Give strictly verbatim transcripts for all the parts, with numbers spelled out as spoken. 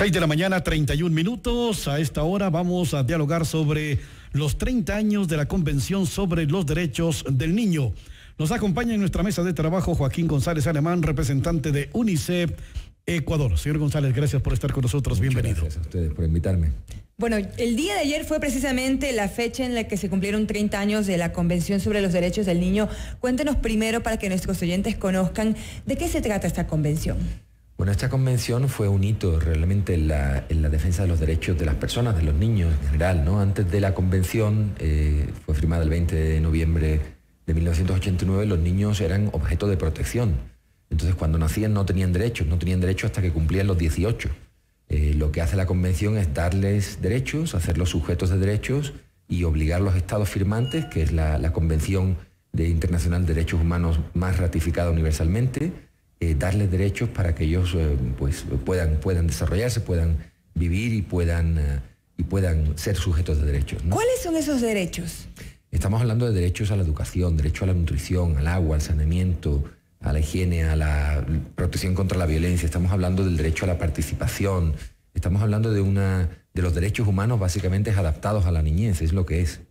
seis de la mañana, treinta y un minutos. A esta hora vamos a dialogar sobre los treinta años de la Convención sobre los Derechos del Niño. Nos acompaña en nuestra mesa de trabajo Joaquín González Alemán, representante de UNICEF Ecuador. Señor González, gracias por estar con nosotros. Muchas Bienvenido. Gracias a ustedes por invitarme. Bueno, el día de ayer fue precisamente la fecha en la que se cumplieron treinta años de la Convención sobre los Derechos del Niño. Cuéntenos primero, para que nuestros oyentes conozcan, ¿de qué se trata esta convención? Bueno, esta convención fue un hito realmente en la, en la defensa de los derechos de las personas, de los niños en general, ¿no? Antes de la convención, eh, fue firmada el veinte de noviembre de mil novecientos ochenta y nueve, los niños eran objeto de protección. Entonces, cuando nacían no tenían derechos, no tenían derechos hasta que cumplían los dieciocho. Eh, lo que hace la convención es darles derechos, hacerlos sujetos de derechos y obligar a los estados firmantes, que es la, la Convención de Internacional de Derechos Humanos más ratificada universalmente, eh, darles derechos para que ellos eh, pues, puedan, puedan desarrollarse, puedan vivir y puedan, eh, y puedan ser sujetos de derechos, ¿no? ¿Cuáles son esos derechos? Estamos hablando de derechos a la educación, derecho a la nutrición, al agua, al saneamiento, a la higiene, a la protección contra la violencia. Estamos hablando del derecho a la participación. Estamos hablando de una de los derechos humanos básicamente adaptados a la niñez, es lo que es.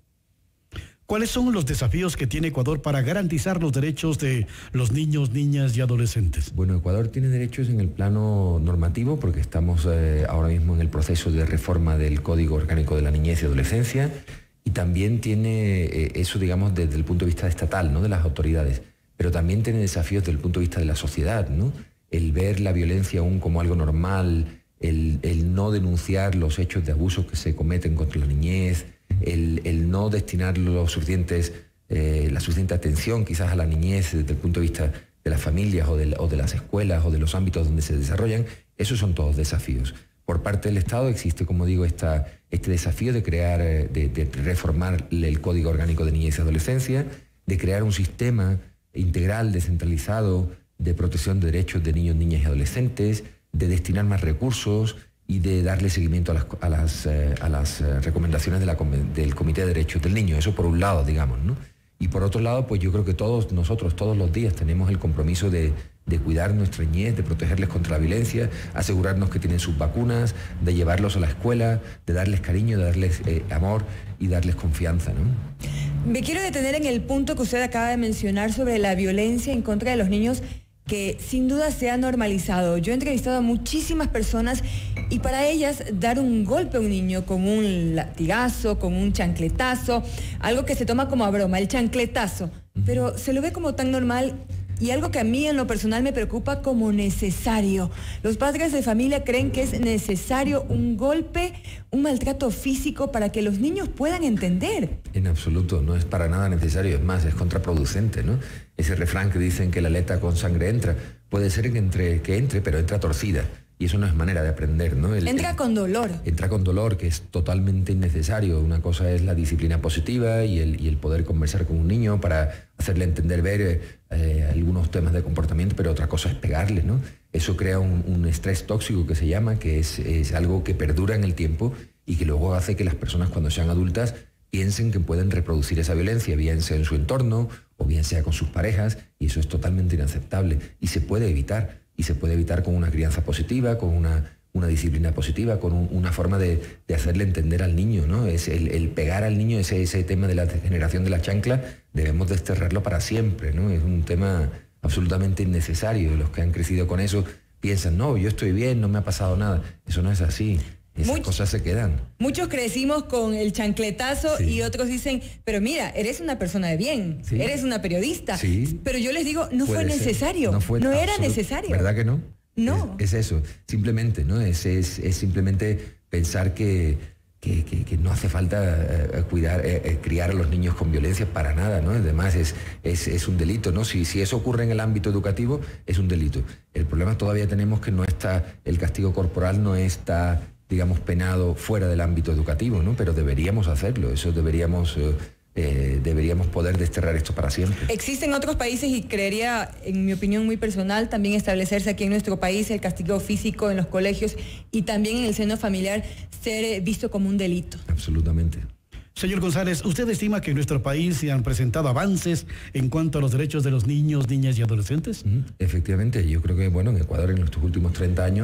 ¿Cuáles son los desafíos que tiene Ecuador para garantizar los derechos de los niños, niñas y adolescentes? Bueno, Ecuador tiene derechos en el plano normativo porque estamos eh, ahora mismo en el proceso de reforma del Código Orgánico de la Niñez y Adolescencia, y también tiene eh, eso, digamos, desde el punto de vista estatal, ¿no?, de las autoridades. Pero también tiene desafíos desde el punto de vista de la sociedad, ¿no? El ver la violencia aún como algo normal, el, el no denunciar los hechos de abuso que se cometen contra la niñez, el, el no destinar los suficientes, eh, la suficiente atención quizás a la niñez desde el punto de vista de las familias o de, o de las escuelas o de los ámbitos donde se desarrollan, esos son todos desafíos. Por parte del Estado existe, como digo, esta, este desafío de crear, de, de reformar el Código Orgánico de Niñez y Adolescencia, de crear un sistema integral, descentralizado, de protección de derechos de niños, niñas y adolescentes, de destinar más recursos y de darle seguimiento a las, a las, eh, a las eh, recomendaciones de la, del Comité de Derechos del Niño. Eso por un lado, digamos, ¿no? Y por otro lado, pues yo creo que todos nosotros, todos los días, tenemos el compromiso de, de cuidar nuestra niñez, de protegerles contra la violencia, asegurarnos que tienen sus vacunas, de llevarlos a la escuela, de darles cariño, de darles eh, amor y darles confianza, ¿no? Me quiero detener en el punto que usted acaba de mencionar sobre la violencia en contra de los niños, que sin duda se ha normalizado. Yo he entrevistado a muchísimas personas y para ellas dar un golpe a un niño con un latigazo, con un chancletazo, algo que se toma como a broma, el chancletazo, pero se lo ve como tan normal y algo que a mí en lo personal me preocupa como necesario. Los padres de familia creen que es necesario un golpe, un maltrato físico para que los niños puedan entender. En absoluto, no es para nada necesario, es más, es contraproducente, ¿no? Ese refrán que dicen que la aleta con sangre entra, puede ser que entre, que entre, pero entra torcida. Y eso no es manera de aprender, ¿no? El, entra el, con dolor. Entra con dolor, que es totalmente innecesario. Una cosa es la disciplina positiva y el, y el poder conversar con un niño para hacerle entender, ver eh, algunos temas de comportamiento, pero otra cosa es pegarle, ¿no? Eso crea un, un estrés tóxico que se llama, que es, es algo que perdura en el tiempo y que luego hace que las personas, cuando sean adultas, piensen que pueden reproducir esa violencia, bien sea en su entorno o bien sea con sus parejas, y eso es totalmente inaceptable y se puede evitar. Y se puede evitar con una crianza positiva, con una, una disciplina positiva, con un, una forma de, de hacerle entender al niño, ¿no? Es el, el pegar al niño, ese, ese tema de la generación de la chancla, debemos desterrarlo para siempre, ¿no? Es un tema absolutamente innecesario. Los que han crecido con eso piensan, no, yo estoy bien, no me ha pasado nada. Eso no es así. Esas Much, cosas se quedan. Muchos crecimos con el chancletazo, sí, y otros dicen, pero mira, eres una persona de bien, sí, eres una periodista. Sí. Pero yo les digo, no fue necesario, no, fue no era necesario. ¿Verdad que no? No. Es, es eso, simplemente, ¿no? Es, es, es simplemente pensar que, que, que, que no hace falta eh, cuidar, eh, eh, criar a los niños con violencia para nada, ¿no? Además es, es, es un delito, ¿no? Si, si eso ocurre en el ámbito educativo, es un delito. El problema todavía tenemos que no está, el castigo corporal no está, digamos, penado fuera del ámbito educativo, ¿no? Pero deberíamos hacerlo, eso deberíamos, eh, eh, deberíamos poder desterrar esto para siempre. Existen otros países y creería, en mi opinión muy personal, también establecerse aquí en nuestro país el castigo físico en los colegios y también en el seno familiar ser visto como un delito. Absolutamente. Señor González, ¿usted estima que en nuestro país se han presentado avances en cuanto a los derechos de los niños, niñas y adolescentes? Mm, efectivamente, yo creo que, bueno, en Ecuador en estos últimos treinta años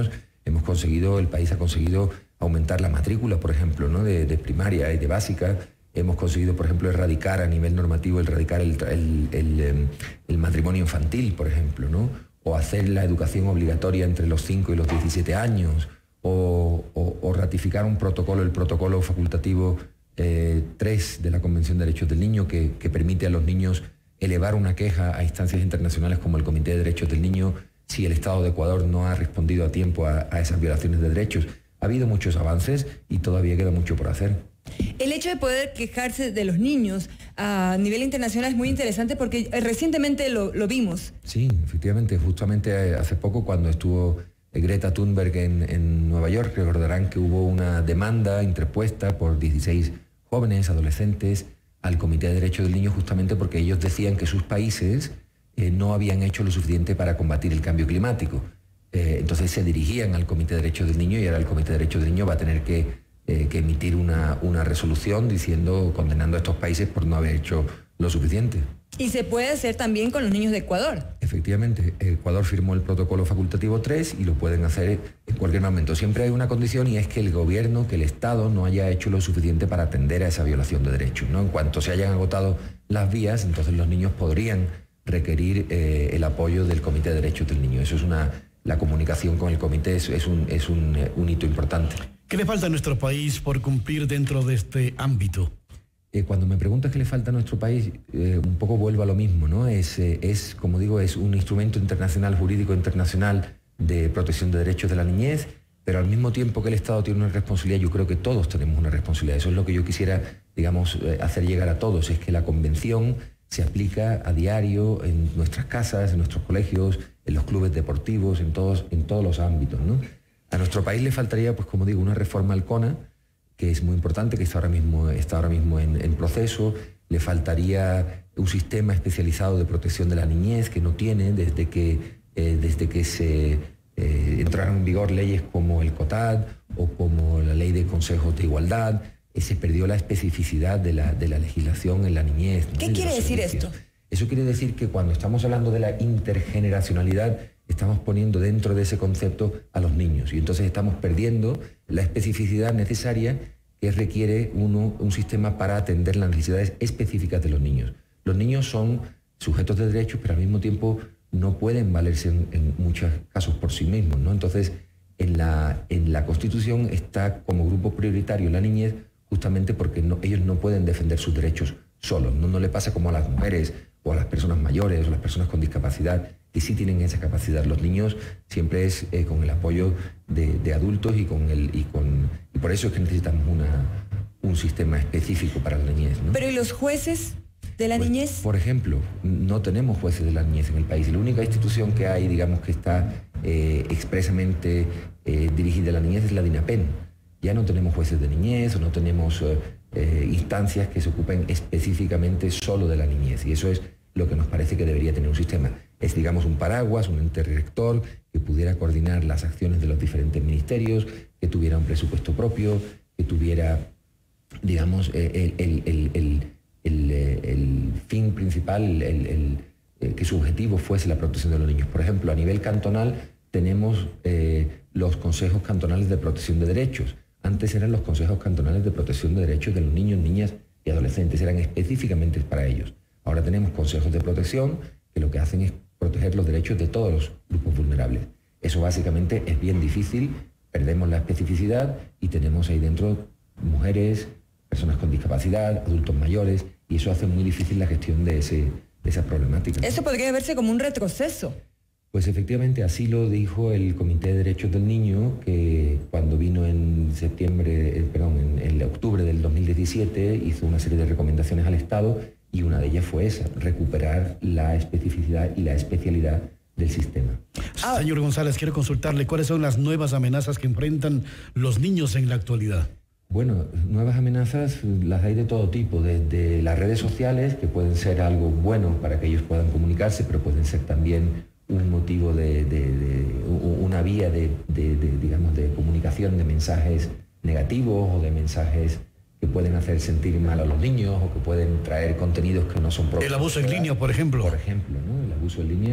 Hemos conseguido, el país ha conseguido aumentar la matrícula, por ejemplo, ¿no? de, de primaria y de básica. Hemos conseguido, por ejemplo, erradicar a nivel normativo, erradicar el, el, el, el matrimonio infantil, por ejemplo, ¿no? O hacer la educación obligatoria entre los cinco y los diecisiete años, o, o, o ratificar un protocolo, el protocolo facultativo eh, tres de la Convención de Derechos del Niño, que, que permite a los niños elevar una queja a instancias internacionales como el Comité de Derechos del Niño si el Estado de Ecuador no ha respondido a tiempo a, a esas violaciones de derechos. Ha habido muchos avances y todavía queda mucho por hacer. El hecho de poder quejarse de los niños a nivel internacional es muy interesante porque recientemente lo, lo vimos. Sí, efectivamente. Justamente hace poco, cuando estuvo Greta Thunberg en, en Nueva York, recordarán que hubo una demanda interpuesta por dieciséis jóvenes, adolescentes, al Comité de Derechos del Niño, justamente porque ellos decían que sus países eh, no habían hecho lo suficiente para combatir el cambio climático. Eh, entonces se dirigían al Comité de Derechos del Niño y ahora el Comité de Derechos del Niño va a tener que Eh, que emitir una, una resolución diciendo, condenando a estos países por no haber hecho lo suficiente. Y se puede hacer también con los niños de Ecuador. Efectivamente, Ecuador firmó el protocolo facultativo tres y lo pueden hacer en cualquier momento. Siempre hay una condición y es que el gobierno, que el Estado no haya hecho lo suficiente para atender a esa violación de derechos, ¿no? En cuanto se hayan agotado las vías, entonces los niños podrían requerir eh, el apoyo del Comité de Derechos del Niño. Eso es una, la comunicación con el comité es, es, un, es un, un hito importante. ¿Qué le falta a nuestro país por cumplir dentro de este ámbito? Eh, cuando me preguntas qué le falta a nuestro país, eh, un poco vuelvo a lo mismo, ¿no? Es, eh, es, como digo, es un instrumento internacional, jurídico internacional de protección de derechos de la niñez, pero al mismo tiempo que el Estado tiene una responsabilidad, yo creo que todos tenemos una responsabilidad. Eso es lo que yo quisiera, digamos, eh, hacer llegar a todos, es que la Convención se aplica a diario en nuestras casas, en nuestros colegios, en los clubes deportivos, en todos, en todos los ámbitos, ¿no? A nuestro país le faltaría, pues como digo, una reforma al CONA, que es muy importante, que está ahora mismo, está ahora mismo en, en proceso. Le faltaría un sistema especializado de protección de la niñez, que no tiene desde que, eh, desde que se eh, entraron en vigor leyes como el COTAD o como la Ley de Consejos de Igualdad. Eh, se perdió la especificidad de la, de la legislación en la niñez, ¿no? ¿Qué quiere decir esto? Eso quiere decir que cuando estamos hablando de la intergeneracionalidad, estamos poniendo dentro de ese concepto a los niños y entonces estamos perdiendo la especificidad necesaria que requiere uno, un sistema para atender las necesidades específicas de los niños. Los niños son sujetos de derechos, pero al mismo tiempo no pueden valerse en, en muchos casos por sí mismos, ¿no? Entonces, en la, en la Constitución está como grupo prioritario la niñez, justamente porque no, ellos no pueden defender sus derechos solos. No, no le pasa como a las mujeres o a las personas mayores o a las personas con discapacidad, que sí tienen esa capacidad. Los niños siempre es eh, con el apoyo de, de adultos y, con el, y, con, y por eso es que necesitamos una, un sistema específico para la niñez, ¿no? Pero ¿y los jueces de la pues, niñez? Por ejemplo, no tenemos jueces de la niñez en el país. La única institución que hay, digamos, que está eh, expresamente eh, dirigida a la niñez es la DINAPEN. Ya no tenemos jueces de niñez o no tenemos eh, eh, instancias que se ocupen específicamente solo de la niñez. Y eso es lo que nos parece que debería tener un sistema. Es, digamos, un paraguas, un ente rector que pudiera coordinar las acciones de los diferentes ministerios, que tuviera un presupuesto propio, que tuviera, digamos, el, el, el, el, el, el fin principal, el, el, el, que su objetivo fuese la protección de los niños. Por ejemplo, a nivel cantonal tenemos eh, los consejos cantonales de protección de derechos. Antes eran los consejos cantonales de protección de derechos de los niños, niñas y adolescentes, eran específicamente para ellos. Ahora tenemos consejos de protección que lo que hacen es proteger los derechos de todos los grupos vulnerables. Eso básicamente es bien difícil, perdemos la especificidad y tenemos ahí dentro mujeres, personas con discapacidad, adultos mayores, y eso hace muy difícil la gestión de, ese, de esa problemática. Eso podría verse como un retroceso. Pues efectivamente, así lo dijo el Comité de Derechos del Niño, que cuando vino en septiembre, eh, perdón, en, en octubre del dos mil diecisiete, hizo una serie de recomendaciones al Estado, y una de ellas fue esa, recuperar la especificidad y la especialidad del sistema. Ah, señor González, quiero consultarle cuáles son las nuevas amenazas que enfrentan los niños en la actualidad. Bueno, nuevas amenazas las hay de todo tipo, desde las redes sociales, que pueden ser algo bueno para que ellos puedan comunicarse, pero pueden ser también un motivo de, de, de una vía de, de, de, digamos, de comunicación de mensajes negativos o de mensajes que pueden hacer sentir mal a los niños o que pueden traer contenidos que no son propios. El abuso en línea, por ejemplo. Por ejemplo, ¿no? El abuso en línea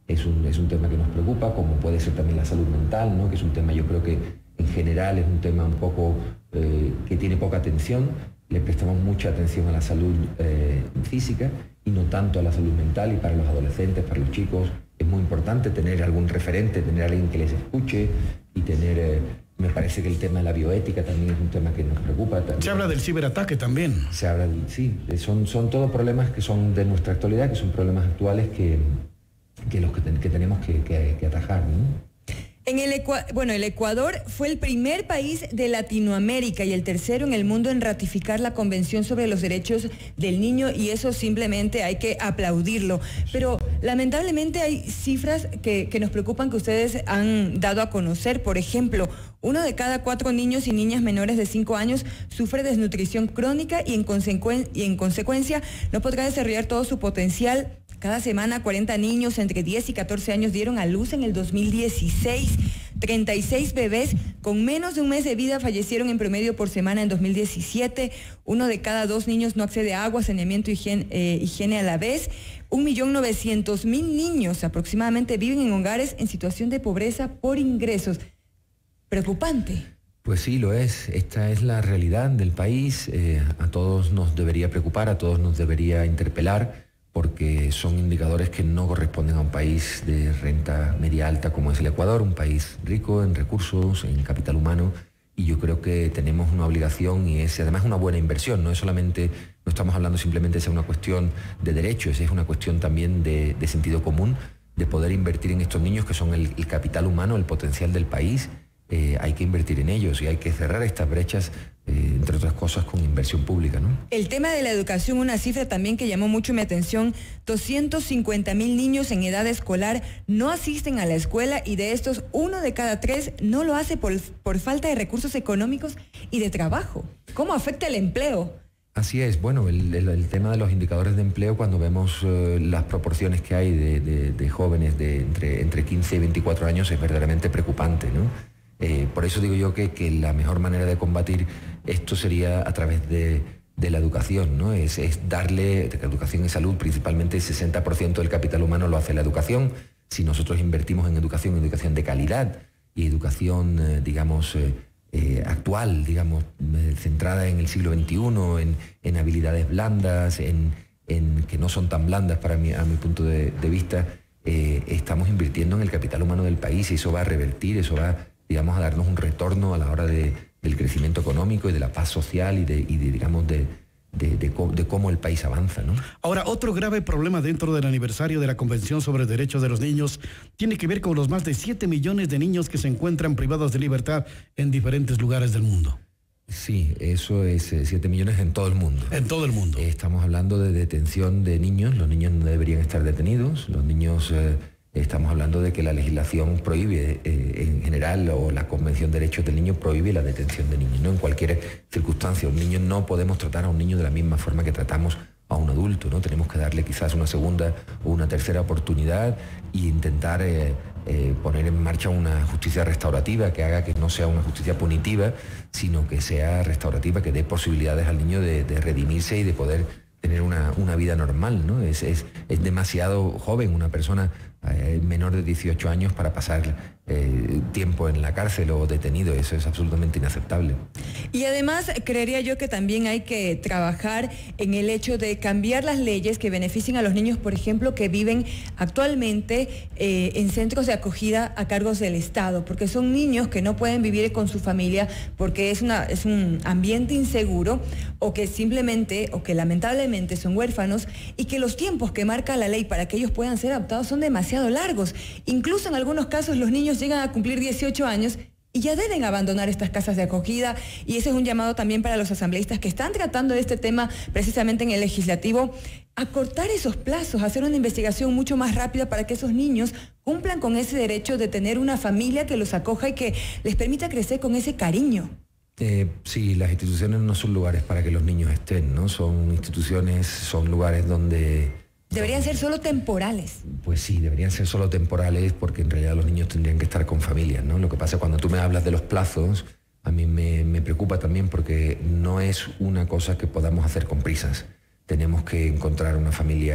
es un, es un tema que nos preocupa, como puede ser también la salud mental, ¿no? Que es un tema, yo creo que en general es un tema un poco eh, que tiene poca atención. Le prestamos mucha atención a la salud eh, física y no tanto a la salud mental, y para los adolescentes, para los chicos, es muy importante tener algún referente, tener alguien que les escuche y tener... Eh, me parece que el tema de la bioética también es un tema que nos preocupa. También. Se habla del ciberataque también. Se habla, sí, son, son todos problemas que son de nuestra actualidad, que son problemas actuales que, que, los que, ten, que tenemos que, que, que atajar, ¿no? En el, Ecua bueno, el Ecuador fue el primer país de Latinoamérica y el tercero en el mundo en ratificar la Convención sobre los Derechos del Niño, y eso simplemente hay que aplaudirlo. Pero lamentablemente hay cifras que, que nos preocupan, que ustedes han dado a conocer. Por ejemplo, uno de cada cuatro niños y niñas menores de cinco años sufre desnutrición crónica y en, consecuen y en consecuencia no podrá desarrollar todo su potencial. Cada semana cuarenta niños entre diez y catorce años dieron a luz en el dos mil dieciséis. treinta y seis bebés con menos de un mes de vida fallecieron en promedio por semana en dos mil diecisiete. Uno de cada dos niños no accede a agua, saneamiento y higiene, eh, higiene a la vez. Un millón novecientos mil niños aproximadamente viven en hogares en situación de pobreza por ingresos. Preocupante. Pues sí, lo es. Esta es la realidad del país. Eh, a todos nos debería preocupar, a todos nos debería interpelar, porque son indicadores que no corresponden a un país de renta media alta como es el Ecuador, un país rico en recursos, en capital humano, y yo creo que tenemos una obligación, y es además una buena inversión. No es solamente, no estamos hablando simplemente de ser una cuestión de derechos, es una cuestión también de, de sentido común, de poder invertir en estos niños que son el, el capital humano, el potencial del país. Eh, hay que invertir en ellos y hay que cerrar estas brechas, eh, entre otras cosas, con inversión pública, ¿no? El tema de la educación, una cifra también que llamó mucho mi atención: doscientos cincuenta mil niños en edad escolar no asisten a la escuela, y de estos uno de cada tres no lo hace por, por falta de recursos económicos y de trabajo. ¿Cómo afecta el empleo? Así es. Bueno, el, el, el tema de los indicadores de empleo, cuando vemos eh, las proporciones que hay de, de, de jóvenes de entre, entre quince y veinticuatro años, es verdaderamente preocupante, ¿no? Eh, por eso digo yo que, que la mejor manera de combatir esto sería a través de, de la educación, ¿no? Es, es darle, de educación y salud, principalmente el sesenta por ciento del capital humano lo hace la educación. Si nosotros invertimos en educación, educación de calidad y educación, eh, digamos, eh, eh, actual, digamos, eh, centrada en el siglo veintiuno, en, en habilidades blandas, en, en que no son tan blandas para mí, a mi punto de, de vista, eh, estamos invirtiendo en el capital humano del país, y eso va a revertir, eso va a digamos, a darnos un retorno a la hora de, del crecimiento económico y de la paz social y de, y de digamos, de, de, de, de cómo el país avanza, ¿no? Ahora, otro grave problema dentro del aniversario de la Convención sobre Derechos de los Niños tiene que ver con los más de siete millones de niños que se encuentran privados de libertad en diferentes lugares del mundo. Sí, eso es eh, siete millones en todo el mundo. En todo el mundo. Eh, estamos hablando de detención de niños. Los niños no deberían estar detenidos. Los niños... Eh, Estamos hablando de que la legislación prohíbe, eh, en general, o la Convención de Derechos del Niño prohíbe la detención de niños, ¿no? En cualquier circunstancia. Un niño, no podemos tratar a un niño de la misma forma que tratamos a un adulto, ¿no? Tenemos que darle quizás una segunda o una tercera oportunidad e intentar eh, eh, poner en marcha una justicia restaurativa que haga que no sea una justicia punitiva, sino que sea restaurativa, que dé posibilidades al niño de, de redimirse y de poder tener una, una vida normal, ¿no? Es, es, es demasiado joven una persona eh, menor de dieciocho años para pasar eh, tiempo en la cárcel o detenido. Eso es absolutamente inaceptable. Y además creería yo que también hay que trabajar en el hecho de cambiar las leyes que beneficien a los niños, por ejemplo, que viven actualmente eh, en centros de acogida a cargos del Estado, porque son niños que no pueden vivir con su familia porque es, una, es un ambiente inseguro, o que simplemente, o que lamentablemente son huérfanos, y que los tiempos que marca la ley para que ellos puedan ser adoptados son demasiado largos. Incluso en algunos casos los niños llegan a cumplir dieciocho años y ya deben abandonar estas casas de acogida, y ese es un llamado también para los asambleístas que están tratando de este tema precisamente en el legislativo, a cortar esos plazos, a hacer una investigación mucho más rápida para que esos niños cumplan con ese derecho de tener una familia que los acoja y que les permita crecer con ese cariño. Eh, sí, las instituciones no son lugares para que los niños estén, ¿no? Son instituciones, son lugares donde... Deberían ser solo temporales. Pues sí, deberían ser solo temporales, porque en realidad los niños tendrían que estar con familias, ¿no? Lo que pasa es cuando tú me hablas de los plazos, a mí me, me preocupa también, porque no es una cosa que podamos hacer con prisas. Tenemos que encontrar una familia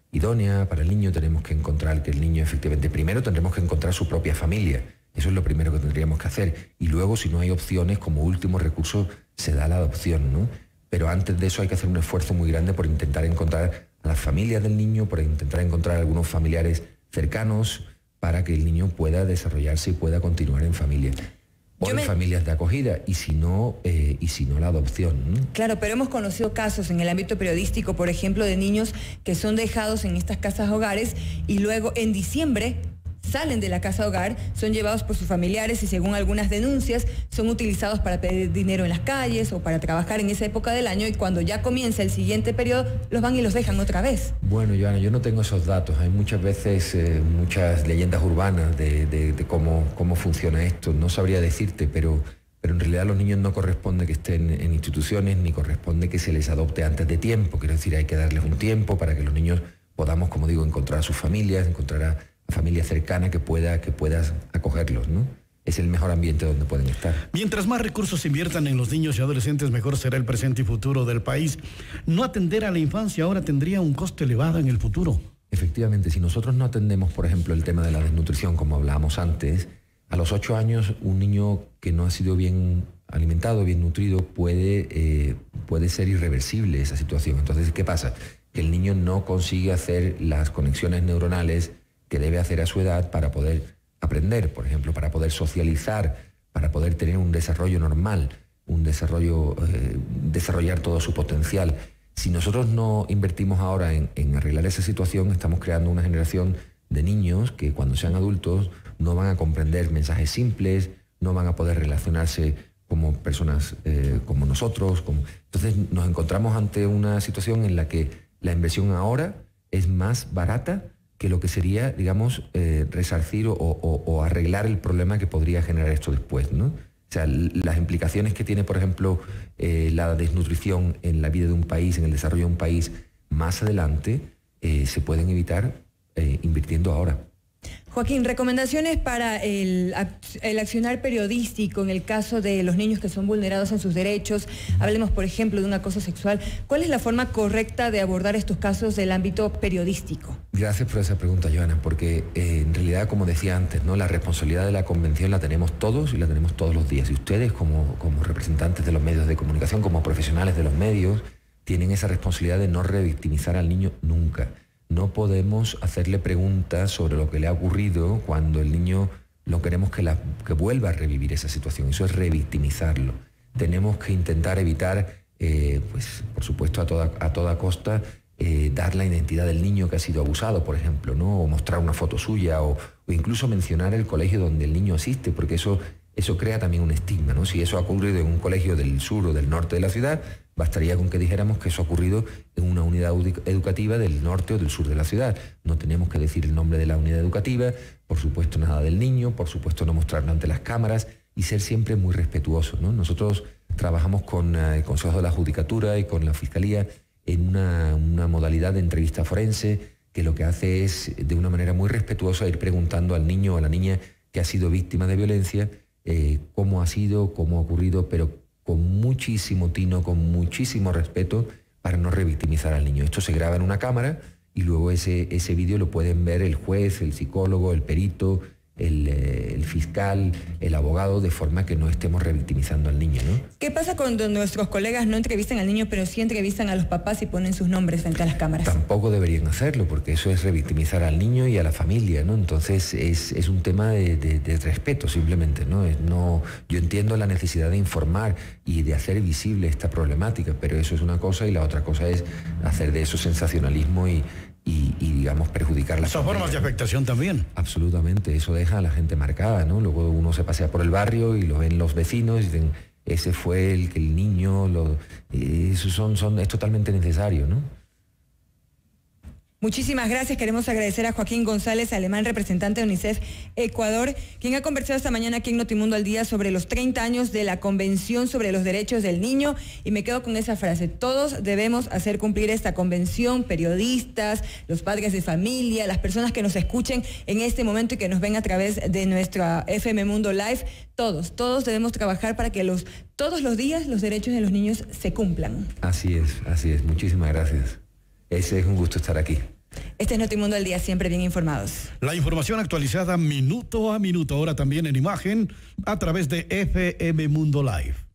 idónea para el niño, tenemos que encontrar que el niño efectivamente, primero tendremos que encontrar su propia familia, eso es lo primero que tendríamos que hacer, y luego si no hay opciones, como último recurso se da la adopción, ¿no? Pero antes de eso hay que hacer un esfuerzo muy grande por intentar encontrar a las familias del niño, por intentar encontrar algunos familiares cercanos para que el niño pueda desarrollarse y pueda continuar en familia. O en me... familias de acogida, y si no, eh, y si no la adopción, ¿no? Claro, pero hemos conocido casos en el ámbito periodístico, por ejemplo, de niños que son dejados en estas casas hogares y luego en diciembre salen de la casa hogar, son llevados por sus familiares y según algunas denuncias son utilizados para pedir dinero en las calles o para trabajar en esa época del año, y cuando ya comienza el siguiente periodo los van y los dejan otra vez. Bueno, Joana, yo no tengo esos datos. Hay muchas veces eh, muchas leyendas urbanas de, de, de cómo, cómo funciona esto. No sabría decirte, pero, pero en realidad a los niños no corresponde que estén en instituciones ni corresponde que se les adopte antes de tiempo. Quiero decir, hay que darles un tiempo para que los niños podamos, como digo, encontrar a sus familias, encontrar a familia cercana que pueda, que pueda acogerlos, ¿no? Es el mejor ambiente donde pueden estar. Mientras más recursos se inviertan en los niños y adolescentes, mejor será el presente y futuro del país. No atender a la infancia ahora tendría un coste elevado en el futuro. Efectivamente, si nosotros no atendemos, por ejemplo, el tema de la desnutrición, como hablábamos antes, a los ocho años un niño que no ha sido bien alimentado, bien nutrido, puede, eh, puede ser irreversible esa situación. Entonces, ¿qué pasa? Que el niño no consigue hacer las conexiones neuronales que debe hacer a su edad para poder aprender, por ejemplo, para poder socializar, para poder tener un desarrollo normal, un desarrollo, eh, desarrollar todo su potencial. Si nosotros no invertimos ahora en, en arreglar esa situación, estamos creando una generación de niños que cuando sean adultos no van a comprender mensajes simples, no van a poder relacionarse como personas eh, como nosotros. Como... Entonces nos encontramos ante una situación en la que la inversión ahora es más barata que lo que sería, digamos, eh, resarcir o, o, o arreglar el problema que podría generar esto después, ¿no? O sea, las implicaciones que tiene, por ejemplo, eh, la desnutrición en la vida de un país, en el desarrollo de un país, más adelante, eh, se pueden evitar eh, invirtiendo ahora. Joaquín, recomendaciones para el, el accionar periodístico en el caso de los niños que son vulnerados en sus derechos. Hablemos, por ejemplo, de un acoso sexual. ¿Cuál es la forma correcta de abordar estos casos del ámbito periodístico? Gracias por esa pregunta, Joana, porque eh, en realidad, como decía antes, ¿no?, la responsabilidad de la convención la tenemos todos y la tenemos todos los días. Y ustedes, como, como representantes de los medios de comunicación, como profesionales de los medios, tienen esa responsabilidad de no revictimizar al niño nunca. No podemos hacerle preguntas sobre lo que le ha ocurrido cuando el niño no queremos que, la, que vuelva a revivir esa situación. Eso es revictimizarlo. Tenemos que intentar evitar, eh, pues, por supuesto, a toda, a toda costa, eh, dar la identidad del niño que ha sido abusado, por ejemplo, ¿no? O mostrar una foto suya, o, o incluso mencionar el colegio donde el niño asiste, porque eso, eso crea también un estigma, ¿no? Si eso ha ocurrido en un colegio del sur o del norte de la ciudad, bastaría con que dijéramos que eso ha ocurrido en una unidad educativa del norte o del sur de la ciudad. No tenemos que decir el nombre de la unidad educativa, por supuesto nada del niño, por supuesto no mostrarlo ante las cámaras y ser siempre muy respetuosos, ¿no? Nosotros trabajamos con el Consejo de la Judicatura y con la Fiscalía en una, una modalidad de entrevista forense que lo que hace es, de una manera muy respetuosa, ir preguntando al niño o a la niña que ha sido víctima de violencia eh, cómo ha sido, cómo ha ocurrido, pero con muchísimo tino, con muchísimo respeto, para no revictimizar al niño. Esto se graba en una cámara y luego ese, ese vídeo lo pueden ver el juez, el psicólogo, el perito, el, eh, el fiscal, el abogado, de forma que no estemos revictimizando al niño, ¿no? ¿Qué pasa cuando nuestros colegas no entrevistan al niño, pero sí entrevistan a los papás y ponen sus nombres frente a las cámaras? Tampoco deberían hacerlo, porque eso es revictimizar al niño y a la familia, ¿no? Entonces es, es un tema de, de, de respeto, simplemente, ¿no? Es, no. Yo entiendo la necesidad de informar y de hacer visible esta problemática, pero eso es una cosa y la otra cosa es hacer de eso sensacionalismo y Y, y digamos perjudicar la Son formas de afectación también. Absolutamente, eso deja a la gente marcada, ¿no? Luego uno se pasea por el barrio y lo ven los vecinos y dicen, ese fue el que el niño, lo, eso son, son, es totalmente necesario, ¿no? Muchísimas gracias. Queremos agradecer a Joaquín González Alemán, representante de UNICEF Ecuador, quien ha conversado esta mañana aquí en Notimundo al Día sobre los treinta años de la Convención sobre los Derechos del Niño. Y me quedo con esa frase: todos debemos hacer cumplir esta convención, periodistas, los padres de familia, las personas que nos escuchen en este momento y que nos ven a través de nuestra F M Mundo Live. Todos, todos debemos trabajar para que los, todos los días los derechos de los niños se cumplan. Así es, así es. Muchísimas gracias. Ese es un gusto estar aquí. Este es Notimundo al Día, siempre bien informados. La información actualizada minuto a minuto, ahora también en imagen, a través de F M Mundo Live.